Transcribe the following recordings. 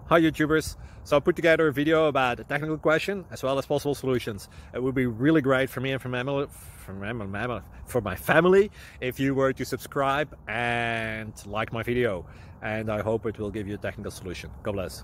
Hi YouTubers! So I put together a video about a technical question as well as possible solutions. It would be really great for me and for my family if you were to subscribe and like my video, and I hope it will give you a technical solution. God bless.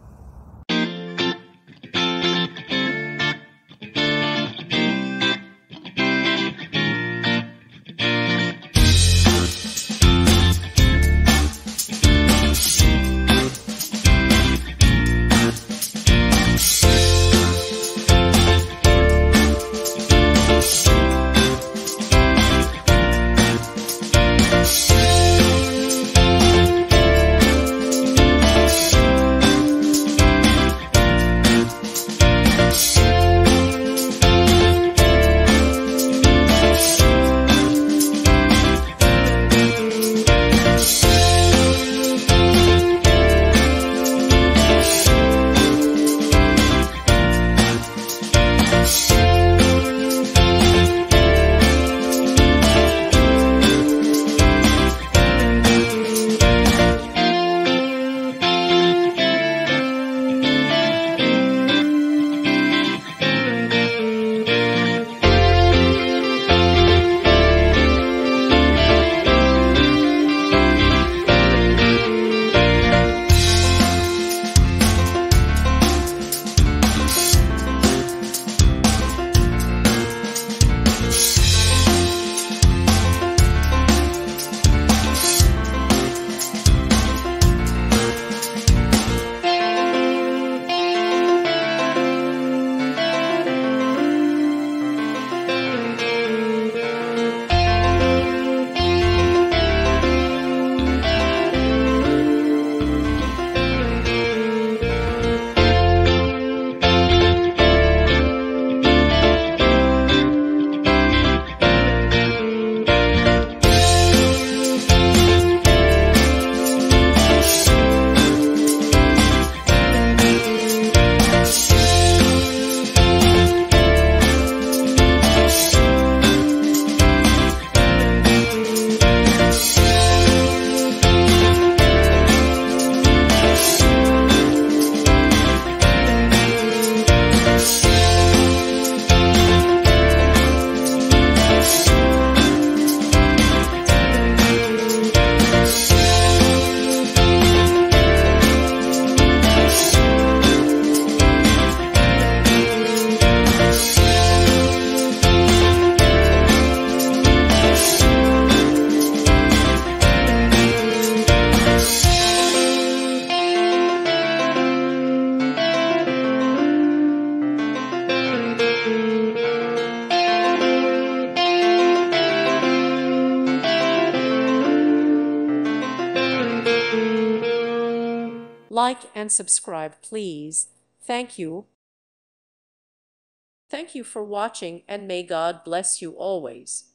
Like and subscribe, please. Thank you. Thank you for watching, and may God bless you always.